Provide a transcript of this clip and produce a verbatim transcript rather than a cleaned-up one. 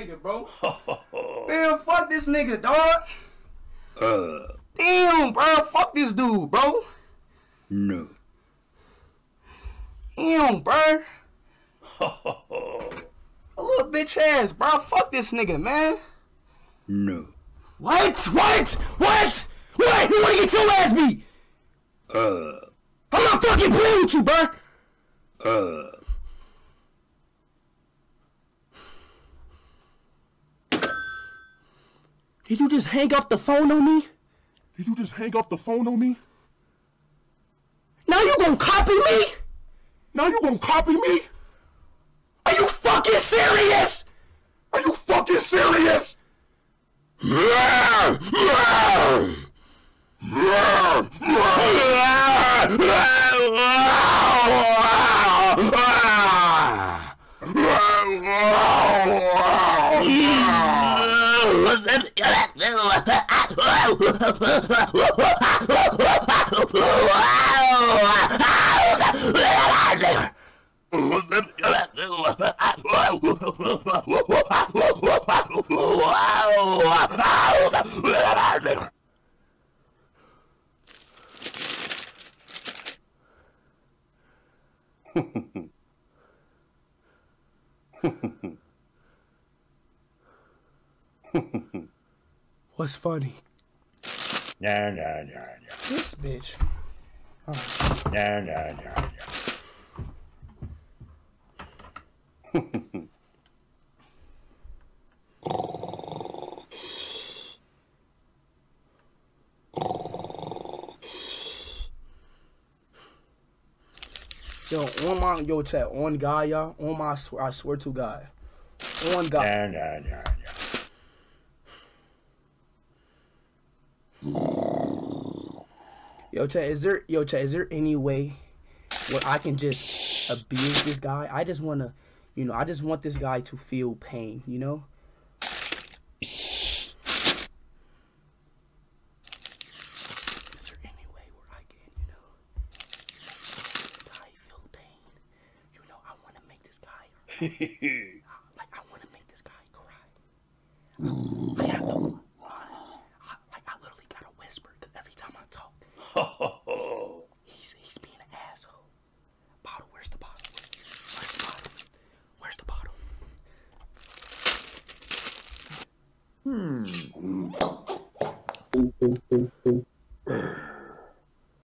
nigga, bro. Man, fuck this nigga, dog. Uh. Damn, bro. Fuck this dude, bro. No. Damn, bro. A little bitch ass, bro. Fuck this nigga, man. No. What? What? What? What? You wanna get your ass beat? Uh. I'm not fucking playing with you, bro. Uh. Did you just hang up the phone on me? Did you just hang up the phone on me? Now you gonna copy me? Now you gonna copy me? Are you fucking serious? Are you fucking serious? What's funny? Nah, nah, nah, nah. This bitch. Oh. Nah, nah, nah, nah. Yo, on my yo chat, on God, y'all, on my I swear, I swear to God, on God. Nah, nah, nah, nah. Yo chat, is there yo chat, is there any way where I can just abuse this guy? I just wanna, you know, I just want this guy to feel pain, you know? Is there any way where I can, you know, make this guy feel pain? You know, I wanna make this guy like I wanna make this guy cry.